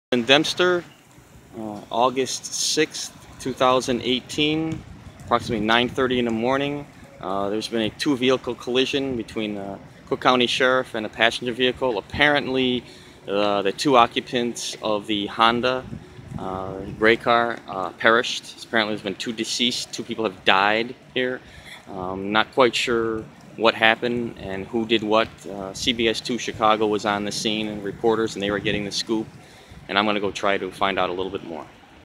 Harlem Dempster, August 6th, 2018, approximately 9:30 in the morning. There's been a two-vehicle collision between the Cook County Sheriff and a passenger vehicle. Apparently, the two occupants of the Honda gray car perished. Apparently, there's been two deceased. Two people have died here. Not quite sure what happened and who did what. CBS 2 Chicago was on the scene and reporters, and they were getting the scoop. And I'm going to go try to find out a little bit more.